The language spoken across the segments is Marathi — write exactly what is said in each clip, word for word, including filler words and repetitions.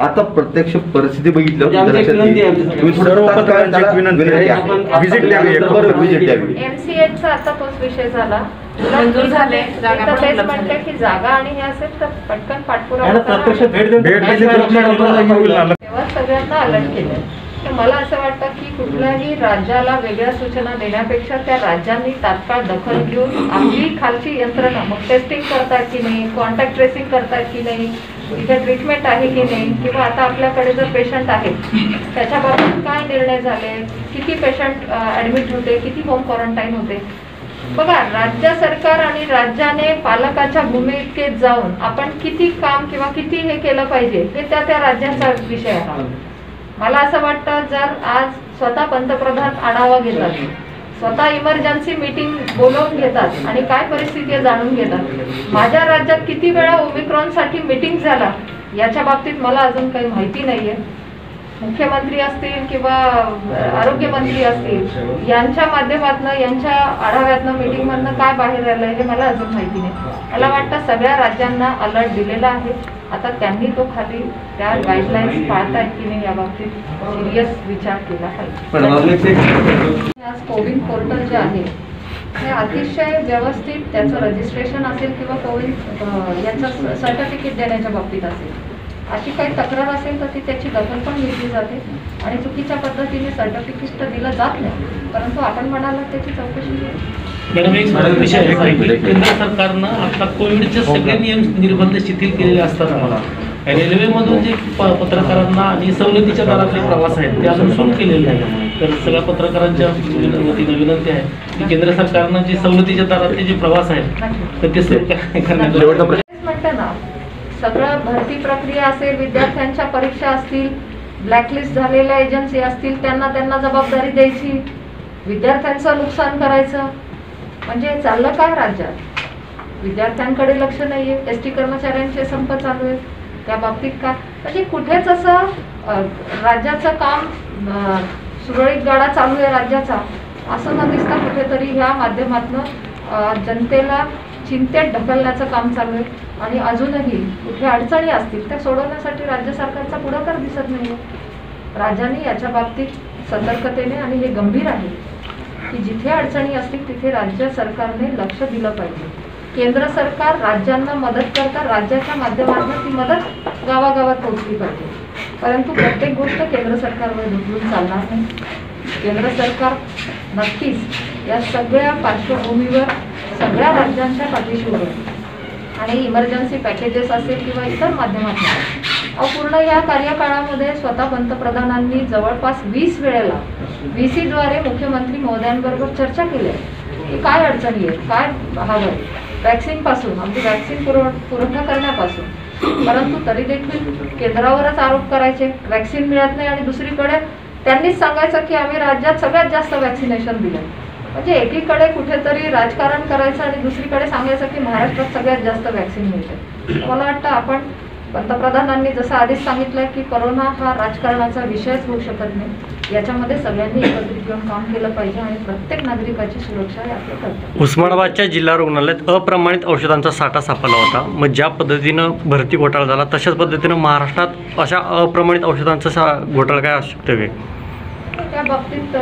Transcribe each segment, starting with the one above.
आता प्रत्यक्ष परिस्थिती बघितलं एमसीएचा आता तोच विषय झाला, मंजूर झाले म्हणते की जागा आणि हे असेल तर पटकन पाठपुरावा तेव्हा सगळ्यांना अलर्ट केलं. तर मला असं वाटतं की कुठल्याही राज्याला वेगळ्या सूचना देण्यापेक्षा त्या राज्यांनी तात्काळ दखल घेऊन आपली खालची यंत्रणा मग टेस्टिंग करतात की नाही, कॉन्टॅक्ट ट्रेसिंग करतात की नाही, इथे ट्रीटमेंट आहे की नाही, किंवा आता आपल्याकडे जर पेशंट आहेत त्याच्याबाबत काय निर्णय झाले, किती पेशंट ॲडमिट होते, किती होम क्वारंटाईन होते. बघा, राज्य सरकार आणि राज्याने पालकाच्या भूमिकेत जाऊन आपण किती काम किंवा किती हे केलं पाहिजे हे त्या त्या राज्यांचा विषय आहे. मला असं वाटतं जर आज स्वतः पंतप्रधान आढावा घेतात, स्वतः इमर्जन्सी मीटिंग बोलवून घेतात आणि काय परिस्थिती आहे जाणून घेतात. माझ्या राज्यात किती वेळा ओमिक्रॉनसाठी मीटिंग झाला याच्या बाबतीत मला अजून काही माहिती नाहीये. मुख्यमंत्री असतील किंवा आरोग्यमंत्री असतील यांच्या माध्यमातून यांच्या आढाव्यातनं मीटिंगमधनं काय बाहेर आलंय हे मला अजून माहिती नाही. मला वाटतं सगळ्या राज्यांना अलर्ट दिलेला आहे. आता त्यांनी तो खाली त्या गाईडलाईन्स पाळतायत की नाही याबाबतीत सिरियस विचार केला पाहिजे. आज कोविन पोर्टल जे आहे हे अतिशय व्यवस्थित त्याचं रजिस्ट्रेशन असेल किंवा कोविन याचं सर्टिफिकेट देण्याच्या बाबतीत असेल, अशी काही तक्रार असेल तर ती त्याची दखल पण घेतली जाते आणि चुकीच्या पद्धतीने सर्टिफिकेट तर दिलं जात नाही, परंतु आपण म्हणाला त्याची चौकशी मॅडम एक विषय आहे की केंद्र सरकारनं आता कोविडचे सगळे नियम निर्बंध शिथिल केलेले असतात. मला रेल्वेमधून जे पत्रकारांना आणि सवलतीच्या दरातले प्रवास आहेत ते अजून सुरू केलेले नाही. तर सगळ्या पत्रकारांच्या वतीनं विनंती आहे की केंद्र सरकारनं जे सवलतीच्या दरातले जे प्रवास आहेत तर ते सुरू करण्यात म्हणतं ना. सगळं भरती प्रक्रिया असेल, विद्यार्थ्यांच्या परीक्षा असतील, ब्लॅकलिस्ट झालेल्या एजन्सी असतील, त्यांना त्यांना जबाबदारी द्यायची, विद्यार्थ्यांचं नुकसान करायचं, म्हणजे चाललं काय राज्यात? विद्यार्थ्यांकडे लक्ष नाहीये, एस टी कर्मचाऱ्यांचे संप चालू आहेत, त्या बाबतीत काय म्हणजे कुठेच असं राज्याचं काम सुरळीत गाडा चालू आहे राज्याचा असं न दिसता कुठेतरी ह्या माध्यमातून जनतेला चिंतेत ढकलण्याचं काम चालू आहे. आणि अजूनही कुठे अडचणी असतील त्या सोडवण्यासाठी राज्य सरकारचा पुढाकार दिसत नाही. राज्यांनी याच्या बाबतीत सतर्कतेने, आणि हे गंभीर आहे की जिथे अडचणी असतील तिथे राज्य सरकारने लक्ष दिलं पाहिजे. केंद्र सरकार राज्यांना मदत करता राज्याच्या माध्यमातून ती मदत गावागावात पोहोचली पाहिजे, परंतु प्रत्येक गोष्ट केंद्र सरकारवर ढकलून चालणार नाही. केंद्र सरकार नक्कीच या सगळ्या पार्श्वभूमीवर सगळ्या राज्यांच्या पाठीशी उभं आहे आणि इमर्जन्सी पॅकेजेस असेल किंवा इतर माध्यमातून अपूर्ण या कार्यकाळामध्ये स्वतः पंतप्रधानांनी जवळपास वीस वेळेला व्ही सीद्वारे मुख्यमंत्री महोदयांबरोबर चर्चा केली आहे की काय अडचणी आहेत, काय हवं आहे, वॅक्सिनपासून अगदी वॅक्सिन पुरव पुरवठा करण्यापासून. परंतु तरी देखील केंद्रावरच आरोप करायचे, वॅक्सिन मिळत नाही, आणि दुसरीकडे त्यांनीच सांगायचं की आम्ही राज्यात सगळ्यात जास्त वॅक्सिनेशन दिलं. म्हणजे एकीकडे कुठेतरी राजकारण करायचं आणि दुसरीकडे सांगायचं की महाराष्ट्रात सगळ्यात जास्त वॅक्सिन मिळते. मला वाटतं आपण पंतप्रधानांनी जसं आधीच सांगितलं की कोरोना हा राजकारणाचा विषयच होऊ शकत नाही, याच्यामध्ये सगळ्यांनी एकत्रित येऊन काम केलं पाहिजे आणि प्रत्येक नागरिकाची सुरक्षा हे आपलं कर्तव्य. उस्मानाबादच्या जिल्हा रुग्णालयात अप्रमाणित औषधांचा साठा सापडला होता. मग ज्या पद्धतीनं भरती घोटाळा झाला तशाच पद्धतीनं महाराष्ट्रात अशा अप्रमाणित औषधांचा सा घोटाळा काय असू शकतो? त्या बाबतीत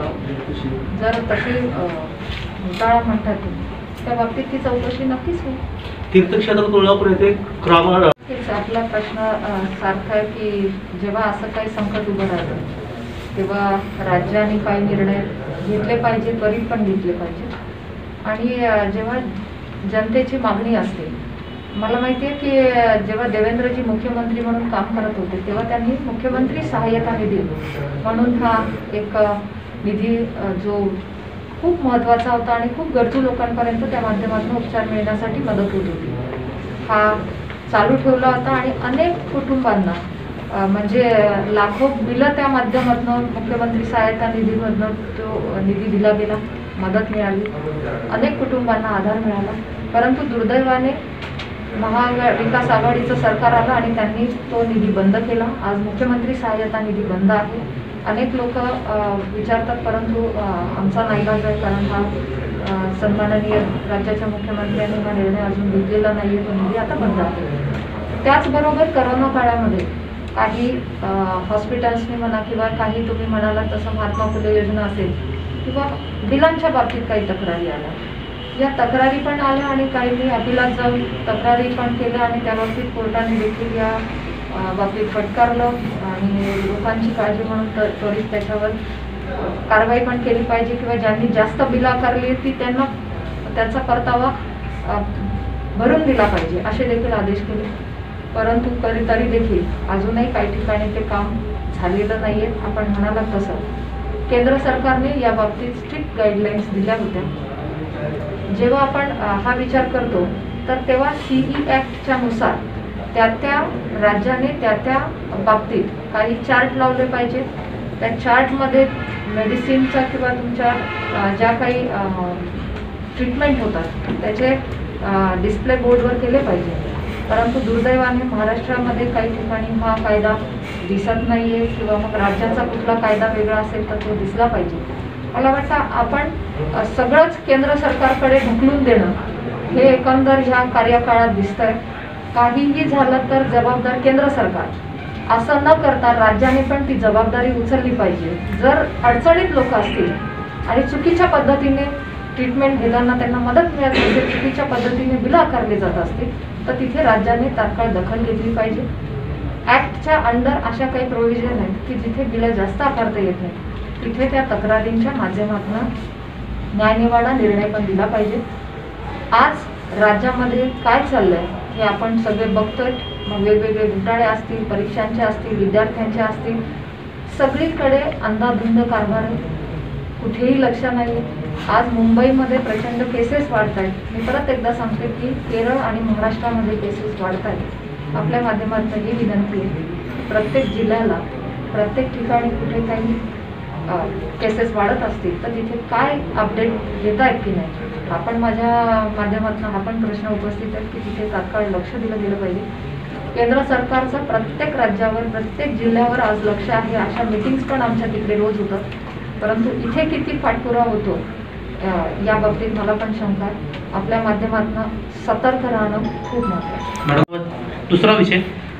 जर तशी घोटाळा म्हणतात त्या बाबतीत ती चौकशी नक्कीच होईल. तीर्थक्षेत्र तुळजापूर येथे आपला प्रश्न सारखा आहे की जेव्हा असं काही संकट उभं राहिलं तेव्हा राज्याने काही निर्णय घेतले पाहिजे, त्वरित पण घेतले पाहिजे. आणि जेव्हा जनतेची मागणी असते, मला माहिती आहे की जेव्हा देवेंद्रजी मुख्यमंत्री म्हणून काम करत होते तेव्हा त्यांनी मुख्यमंत्री सहाय्यता निधी म्हणून हा एक निधी जो खूप महत्त्वाचा होता आणि खूप गरजू लोकांपर्यंत त्या माध्यमातून उपचार मिळण्यासाठी मदत होत होती, हा चालू ठेवला होता. आणि अनेक कुटुंबांना म्हणजे लाखो बिलं त्या माध्यमातून मुख्यमंत्री सहायता निधीमधनं तो निधी दिला गेला, मदत मिळाली, अनेक कुटुंबांना आधार मिळाला. परंतु दुर्दैवाने महाविकास आघाडीचं सरकार आलं आणि त्यांनी तो निधी बंद केला. आज मुख्यमंत्री सहाय्यता निधी बंद आहे. अनेक लोक विचारतात, परंतु आमचा नाईलाज आहे कारण हा सन्माननीय राज्याच्या मुख्यमंत्र्यांनी हा निर्णय अजून घेतलेला नाही आहे, तो निधी आता बंद आहे. त्याचबरोबर करोना काळामध्ये काही हॉस्पिटल्सनी म्हणा किंवा काही तुम्ही म्हणाला तसं महात्मा फुले योजना असेल किंवा बिलांच्या बाबतीत काही तक्रारी आल्या, या तक्रारी पण आल्या आणि काहींनी अपिलात जाऊन तक्रारी पण केल्या आणि त्या बाबतीत कोर्टाने देखील या अ, बाबतीत फटकारलं आणि लोकांची काळजी म्हणून तर त्वरित त्याच्यावर अ, कारवाई पण केली पाहिजे किंवा ज्यांनी जास्त बिलं आकारली ती त्यांना त्याचा परतावा अ, भरून दिला पाहिजे असे देखील आदेश केले. परंतु तरी तरी देखील अजूनही काही ठिकाणी ते काम झालेलं नाही आहे. आपण म्हणालात तसं केंद्र सरकारने या बाबतीत स्ट्रिक्ट गाईडलाईन्स दिल्या होत्या. जेव्हा आपण अ, हा विचार करतो तर तेव्हा सीई ॲक्टच्या नुसार त्या त्या राज्याने त्या त्या बाबतीत काही चार्ट लावले पाहिजे. त्या चार्टमध्ये मेडिसिनचा किंवा तुमच्या अ, ज्या काही ट्रीटमेंट होतात त्याचे डिस्प्ले बोर्डवर केले पाहिजे. परंतु दुर्दैवाने महाराष्ट्रामध्ये काही ठिकाणी हा कायदा दिसत नाही आहे किंवा मग राज्याचा कुठला कायदा वेगळा असेल तर तो दिसला पाहिजे. मला वाटतं आपण अ, सगळंच केंद्र सरकारकडे ढकलून देणं हे एकंदर ह्या कार्यकाळात दिसतंय. काहीही झालं तर जबाबदार केंद्र सरकार असं न करता राज्याने पण ती जबाबदारी उचलली पाहिजे. जर अडचणीत लोक असतील आणि चुकीच्या पद्धतीने ट्रीटमेंट घेताना त्यांना मदत मिळत नसेल, चुकीच्या पद्धतीने बिलं आकारले जात असतील तर तिथे राज्याने तात्काळ दखल घेतली पाहिजे. ॲक्टच्या अंडर अशा काही प्रोव्हिजन आहेत की जिथे बिलं जास्त आकारता येत नाही तिथे त्या तक्रारींच्या माध्यमातून न्यायनिवाडा निर्णय पण दिला पाहिजे. आज राज्यामध्ये काय चाललंय हे आपण सगळे बघतोय. मग वेगवेगळे घोटाळे असतील, परीक्षांचे असतील, विद्यार्थ्यांचे असतील, सगळीकडे अंधाधुंद कारभार आहे, कुठेही लक्ष नाही. आज मुंबईमध्ये प्रचंड केसेस वाढत आहेत. मी परत एकदा सांगते की केरळ आणि महाराष्ट्रामध्ये केसेस वाढत आहेत. आपल्या माध्यमातून ही विनंती आहे प्रत्येक जिल्ह्याला प्रत्येक ठिकाणी कुठे काही केसेस वाढत असतील तर तिथे काय अपडेट घेत आहेत की नाही, आपण माझ्या माध्यमातून हा पण प्रश्न उपस्थित आहे की तिथे तात्काळ लक्ष दिलं गेलं पाहिजे. केंद्र सरकारचं प्रत्येक राज्यावर प्रत्येक जिल्ह्यावर आज लक्ष आहे. अशा मीटिंग्स पण आमच्या तिकडे रोज होतात. परंतु इथे किती पाठपुरावा होतो या बाबतीत मला पण शंका आहे. आपल्या माध्यमातून सतर्क राहणं खूप महत्त्वाचं. मॅडम, दुसरा विषय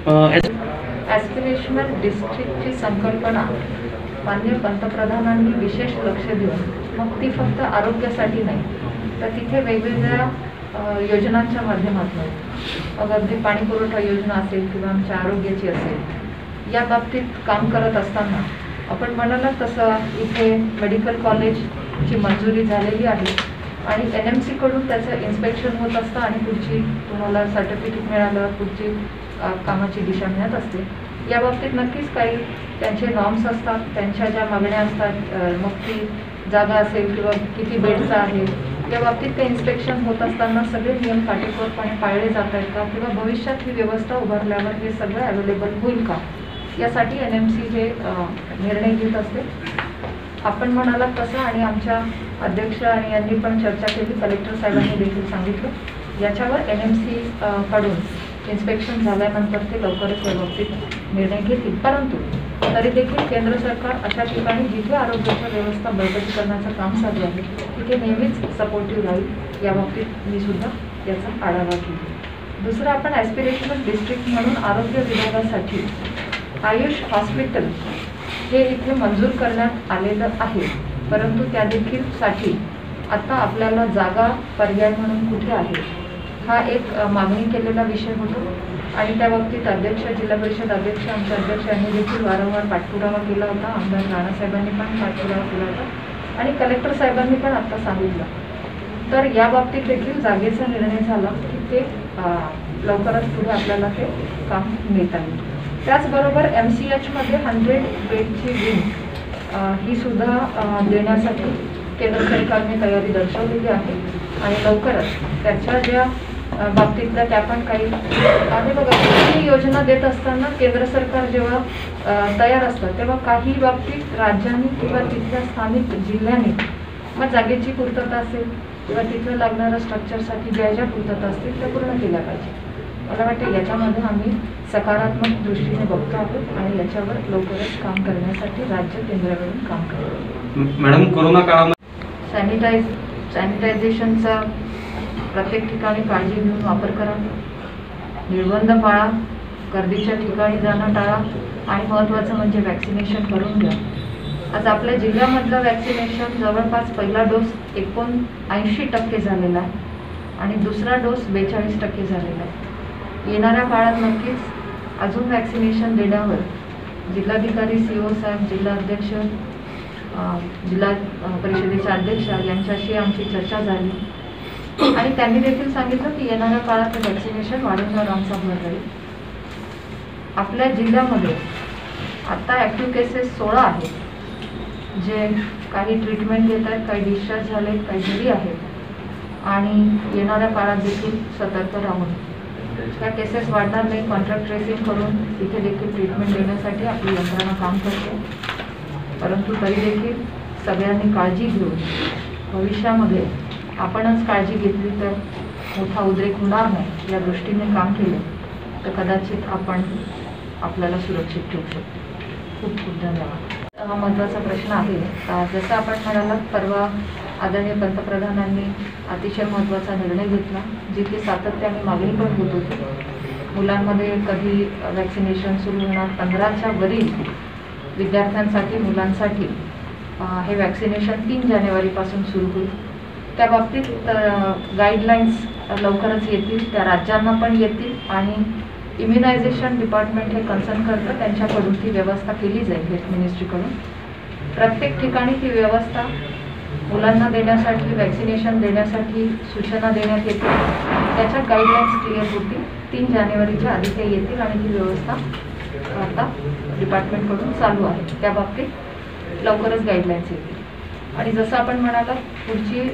ॲस्पिरेशनल डिस्ट्रिक्टची संकल्पना माननीय पंतप्रधानांनी विशेष लक्ष देऊन मग ती फक्त आरोग्यासाठी नाही तर तिथे वेगवेगळ्या योजनांच्या माध्यमातून मग अगदी पाणी पुरवठा योजना असेल किंवा आमच्या आरोग्याची असेल या बाबतीत काम करत असताना आपण म्हणाला तसं इथे मेडिकल कॉलेजची मंजुरी झालेली आहे आणि एन एम सीकडून त्याचं इन्स्पेक्शन होत असतं आणि पुढची तुम्हाला सर्टिफिकेट मिळालं पुढची कामाची दिशा मिळत असते. या बाबतीत नक्कीच काही त्यांचे नॉर्म्स असतात, त्यांच्या ज्या मागण्या असतात, मग ती जागा असेल किंवा किती बेडचं आहे या बाबतीत ते इन्स्पेक्शन होत असताना सगळे नियम काटेकोरपणे पाळले जात आहेत का किंवा भविष्यात ही व्यवस्था उभारल्यावर हे सगळं अवेलेबल होईल का यासाठी एन एम सी हे निर्णय घेत असते. आपण म्हणालात तसं आणि आमच्या अध्यक्ष आणि यांनी पण चर्चा केली, कलेक्टर साहेबांनी देखील सांगितलं याच्यावर एन एम सी कडून इन्स्पेक्शन झाल्यानंतर ते लवकरच या बाबतीत निर्णय घेतील. परंतु तरी देखील केंद्र सरकार अशा ठिकाणी जिथे आरोग्याच्या व्यवस्था बळकटीकरणाचं काम चालू आहे तिथे नेहमीच सपोर्टिव्ह राहील. या बाबतीत मी सुद्धा याचा आढावा घेईन. दुसरं आपण ॲस्पिरेशनल डिस्ट्रिक्ट म्हणून आरोग्य विभागासाठी आयुष हॉस्पिटल हे इथे मंजूर करण्यात आलेलं आहे. परंतु त्या देखील साठी आता आपल्याला जागा पर्याय म्हणून कुठे आहे हा एक मागणी केलेला विषय होतो आणि त्या बाबतीत अध्यक्ष जिल्हा परिषद अध्यक्ष आमच्या अध्यक्ष यांनी देखील वारंवार पाठपुरावा केला होता. आमदार राणासाहेबांनी पण पाठपुरावा केला होता आणि कलेक्टर साहेबांनी पण आत्ता सांगितलं. तर या बाबतीत देखील जागेचा निर्णय झाला की ते लवकरच पुढे आपल्याला ते काम मिळता येईल. त्याचबरोबर एम सी एचमध्ये हंड्रेड बेडची विंग ही सुद्धा देण्यासाठी केंद्र सरकारने तयारी दर्शवलेली आहे आणि लवकरच त्याच्या ज्या बाबतीतल्या त्या पण काही आणि बघा ही योजना देत असताना केंद्र सरकार जेव्हा तयार असतं तेव्हा काही बाबतीत राज्यांनी किंवा तिथल्या स्थानिक जिल्ह्याने मग जागेची पूर्तता असेल किंवा तिथं लागणाऱ्या स्ट्रक्चरसाठी ज्या ज्या पूर्तता असतील त्या पूर्ण केल्या पाहिजे. मला वाटतं याच्यामध्ये आम्ही सकारात्मक दृष्टीने बघतो आहोत आणि याच्यावर लवकरच काम करण्यासाठी राज्य केंद्राकडून काम करतो. मॅडम, कोरोना काळामध्ये सॅनिटाईज सॅनिटायझेशनचा प्रत्येक ठिकाणी काळजी घेऊन वापर करा, निर्बंध पाळा, गर्दीच्या ठिकाणी जाणं टाळा आणि महत्त्वाचं म्हणजे वॅक्सिनेशन करून घ्या. आज आपल्या जिल्ह्यामधलं वॅक्सिनेशन जवळपास पहिला डोस एकोणऐंशी टक्के झालेला आहे आणि दुसरा डोस बेचाळीस टक्के झालेला आहे. येणाऱ्या काळात नक्कीच अजून वॅक्सिनेशन देण्यावर जिल्हाधिकारी, सी ओ साहेब, जिल्हा अध्यक्ष, जिल्हा परिषदेचे अध्यक्ष यांच्याशी आमची चर्चा झाली आणि त्यांनी देखील सांगितलं की येणाऱ्या काळात वॅक्सिनेशन वाढवण्यावर आमचा भर राहील. आपल्या जिल्ह्यामध्ये आता ॲक्टिव्ह केसेस सोळा आहेत, जे काही ट्रीटमेंट घेत आहेत, काही डिस्चार्ज झाले, काही घरी आहेत आणि येणाऱ्या काळात देखील सतर्क राहून त्या केसेस वाढणार नाही. कॉन्ट्रॅक्ट ट्रेसिंग करून इथे देखील ट्रीटमेंट देण्यासाठी आपली यंत्रणा काम करते. परंतु तरी देखील सगळ्यांनी काळजी घेऊन भविष्यामध्ये आपणच काळजी घेतली तर मोठा उद्रेक होणार नाही या दृष्टीने काम केलं तर कदाचित आपण आपल्याला सुरक्षित ठेवू शकतो. खूप खूप धन्यवाद. हा महत्त्वाचा प्रश्न आहे. जसं आपण म्हणालात, परवा आदरणीय पंतप्रधानांनी अतिशय महत्त्वाचा निर्णय घेतला, जी की सातत्याने मागणी पण होत होती. मुलांमध्ये कधी वॅक्सिनेशन सुरू होणार? पंधराच्या वरील विद्यार्थ्यांसाठी, मुलांसाठी हे वॅक्सिनेशन तीन जानेवारीपासून सुरू होईल. त्या बाबतीत गाईडलाईन्स लवकरच येतील, त्या राज्यांना पण येतील आणि इम्युनायझेशन डिपार्टमेंट हे कन्सर्न करतं, त्यांच्याकडून ती व्यवस्था केली जाईल. हेल्थ मिनिस्ट्रीकडून प्रत्येक ठिकाणी ती व्यवस्था मुलांना देण्यासाठी, वॅक्सिनेशन देण्यासाठी सूचना देण्यात येतील. त्याच्या गाईडलाईन्स क्लिअर होतील. तीन जानेवारीच्या आधी ते येतील आणि ही व्यवस्था आता डिपार्टमेंटकडून चालू आहे. त्या बाबतीत लवकरच गाईडलाईन्स येतील. आणि जसं आपण म्हणाला, पुढची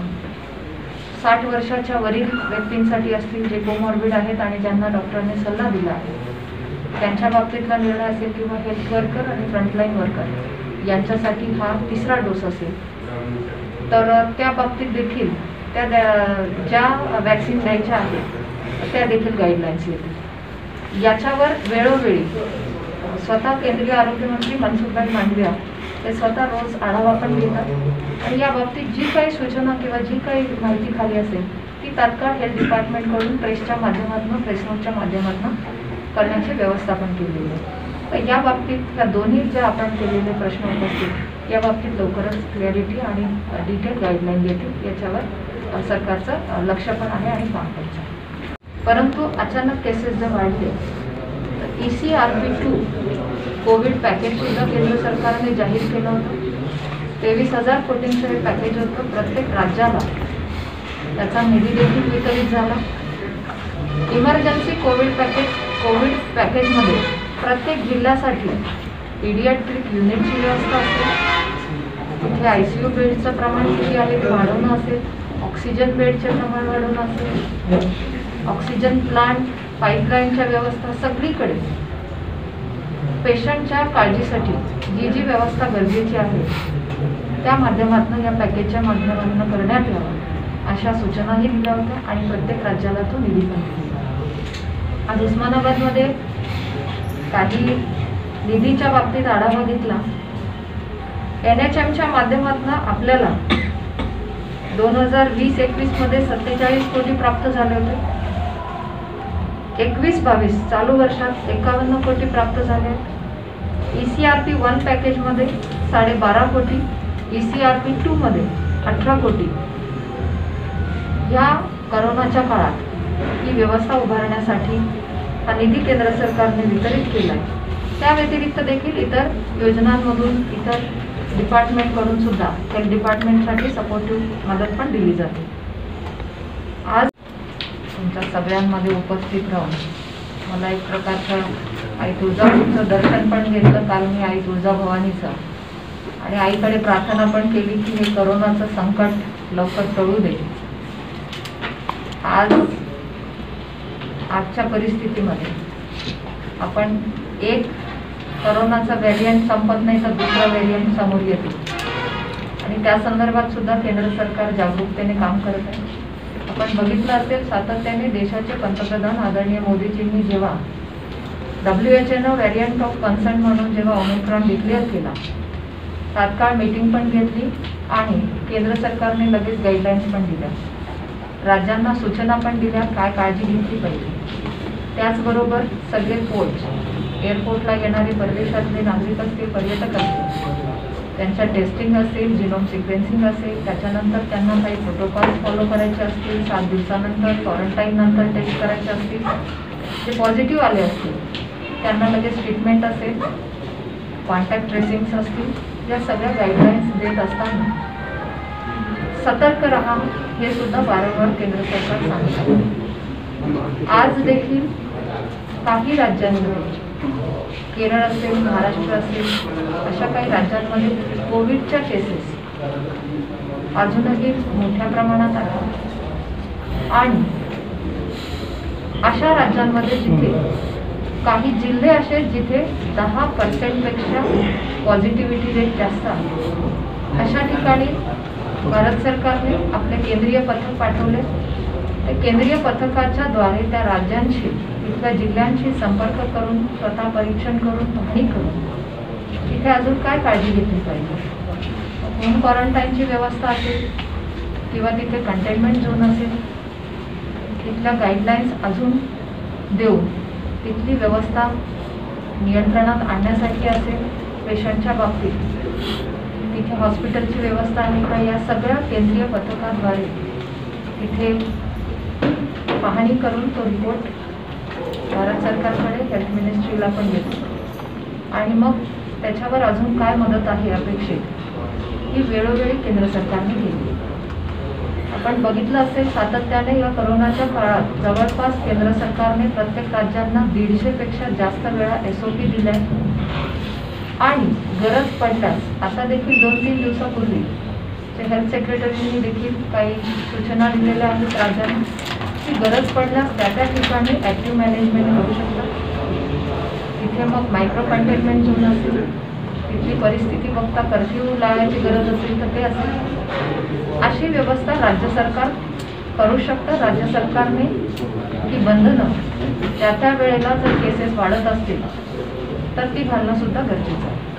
साठ वर्षाच्या वरील व्यक्तींसाठी असतील, जे कोमॉर्बिड आहेत आणि ज्यांना डॉक्टरांनी सल्ला दिला आहे, त्यांच्या बाबतीतला निर्णय असेल किंवा हेल्थ वर्कर आणि फ्रंटलाईन वर्कर यांच्यासाठी हा तिसरा डोस असेल, तर त्या बाबतीत देखील त्या ज्या वॅक्सिन द्यायच्या आहेत त्या देखील गाईडलाईन्स येतील. याच्यावर वेळोवेळी स्वतः केंद्रीय आरोग्यमंत्री मनसुखभाई मांडविया ते स्वतः रोज आढावा पण घेतात आणि या बाबतीत जी काही सूचना किंवा जी काही माहिती खाली असेल ती तात्काळ हेल्थ डिपार्टमेंटकडून प्रेसच्या माध्यमातून, प्रेस नोटच्या माध्यमातून करण्याची व्यवस्था पण केलेली आहे. तर या बाबतीत या दोन्ही ज्या आपण केलेले प्रश्न उपस्थित, या बाबतीत लवकरच क्लॅरिटी आणि डिटेल गाईडलाईन देतील. याच्यावर सरकारचं लक्ष पण आहे आणि काम पण आहे. परंतु अचानक केसेस जर वाढले तर E C R P two covid पॅकेजसुद्धा केंद्र सरकारने जाहीर केलं होतं. तेवीस हजार कोटींचं हे पॅकेज होतं. प्रत्येक राज्याला त्याचा निधी देखील वितरित झाला. इमर्जन्सी कोविड पॅकेज कोविड पॅकेजमध्ये प्रत्येक जिल्ह्यासाठी पीडियाट्रिक युनिटची व्यवस्था असेल, तिथे आय सी यू बेडचं प्रमाण किती आहे ते वाढवणं असेल, ऑक्सिजन बेडचे प्रमाण वाढवणं असेल, ऑक्सिजन प्लांट, पाईपलाईनच्या व्यवस्था, सगळीकडे पेशंटच्या काळजीसाठी जी जी व्यवस्था गरजेची आहे त्या माध्यमातून, या पॅकेजच्या माध्यमातून करण्यात यावं अशा सूचनाही दिल्या होत्या आणि प्रत्येक राज्याला तो निधी पण दिला. आज उस्मानाबादमध्ये काही निधीच्या बाबतीत आढावा घेतला. एन एच एमच्या माध्यमातून आपल्याला दोन हजार वीस एकवीस मध्ये सत्तेचाळीस कोटी प्राप्त झाले होते. एकवीस बावीस चालू वर्षात एकावन्न कोटी प्राप्त झाले. E C R P one पॅकेजमध्ये साडेबारा कोटी, E C R P two मध्ये अठरा कोटी या करोनाच्या काळात ही व्यवस्था उभारण्यासाठी हा निधी केंद्र सरकारने वितरित केला आहे. त्या व्यतिरिक्त देखील इतर योजनांमधून, इतर डिपार्टमेंटकडून सुद्धा हेल्थ डिपार्टमेंटसाठी सपोर्टिव्ह मदत पण दिली जाते. आज तुमच्या सगळ्यांमध्ये उपस्थित राहून मला एक प्रकारचं आई तुळजाभवानीचं दर्शन पण घेतलं काल मी, आई तुळजाभवानीचं, आणि आईकडे प्रार्थना पण केली की हे करोनाचं संकट लवकर टळू दे. आज आजच्या परिस्थितीमध्ये आपण एक करोनाचा व्हेरियंट संपत नाही तर दुसरा व्हेरियंट समोर येतो आणि त्या संदर्भात सुद्धा केंद्र सरकार जागरूकतेने काम करत आहे. आपण बघितलं असेल, सातत्याने देशाचे पंतप्रधान आदरणीय मोदीजींनी जेव्हा डब्ल्यू एच एनं व्हेरियंट ऑफ कन्सर्न म्हणून जेव्हा ओमिक्रॉन डिक्लेअर केला, तात्काळ मीटिंग पण घेतली आणि केंद्र सरकारने लगेच गाईडलाईन्स पण दिल्या, राज्यांना सूचना पण दिल्या काय काळजी घेतली पाहिजे. त्याचबरोबर सगळे कोच, एअरपोर्टला येणारे परदेशातले नागरिक असतील, पर्यटक असतील, त्यांच्या टेस्टिंग असेल, जिनोम सिक्वेन्सिंग असेल, त्याच्यानंतर त्यांना काही प्रोटोकॉल्स फॉलो करायचे असतील, सात दिवसानंतर क्वारंटाईन नंतर टेस्ट करायचे असतील, जे पॉझिटिव्ह आले असतील त्यांना लगेच ट्रीटमेंट असेल, कॉन्टॅक्ट ट्रेसिंग्स असतील, या सगळ्या गाईडलाईन्स देत असताना सतर्क राहा हे सुद्धा वारंवार केंद्र सरकार सांगत आहे. आज देखील काही राज्यांमध्ये, केरळ असेल, महाराष्ट्र असेल, अशा काही राज्यांमध्ये कोविडच्या केसेस अजूनही मोठ्या प्रमाणात आहेत आणि अशा राज्यांमध्ये जिथे काही जिल्हे असे जिथे दहा पर्सेंटपेक्षा पॉझिटिव्हिटी रेट जास्त आहे, अशा ठिकाणी भारत सरकारने आपले केंद्रीय पथक पाठवले. त्या केंद्रीय पथकाच्या द्वारे त्या राज्यांशी, तिथल्या जिल्ह्यांशी संपर्क करून, स्वतः परीक्षण करून, पाहणी करून तिथे अजून काय काळजी घेतली पाहिजे, होम क्वारंटाईनची व्यवस्था असेल किंवा तिथे कंटेनमेंट झोन असेल, तिथल्या गाईडलाईन्स अजून देऊन तिथली व्यवस्था नियंत्रणात आणण्यासाठी असेल, पेशंटच्या बाबतीत तिथे हॉस्पिटलची व्यवस्था आहे का, या सगळ्या केंद्रीय पथकाद्वारे तिथे पाहणी करून तो रिपोर्ट भारत सरकारकडे, हेल्थ मिनिस्ट्रीला पण देतो आणि मग त्याच्यावर अजून काय मदत आहे अपेक्षित ही वेळोवेळी केंद्र सरकारने केली. आपण बघितलं असेल सातत्याने या कोरोनाच्या काळात जवळपास केंद्र सरकारने प्रत्येक राज्यांना दीडशे पेक्षा जास्त वेळा एस ओ पी दिलाय आणि गरज पडल्यास आता देखील दोन तीन दिवसापूर्वी हेल्थ सेक्रेटरींनी देखील काही सूचना दिलेल्या आहेत राज्यांना की गरज पडल्यास त्या त्या ठिकाणी ॲक्टिव्ह मॅनेजमेंट करू शकतात. तिथे मग मायक्रो कंटेनमेंट झोन असेल, तिथली परिस्थिती बघता कर्फ्यू लावायची गरज असेल तर ते असेल, अशी व्यवस्था राज्य सरकार करू शकतं. राज्य सरकारने ही बंधनं त्या त्या वेळेला जर केसेस वाढत असतील तर ती घालणं सुद्धा गरजेचं आहे.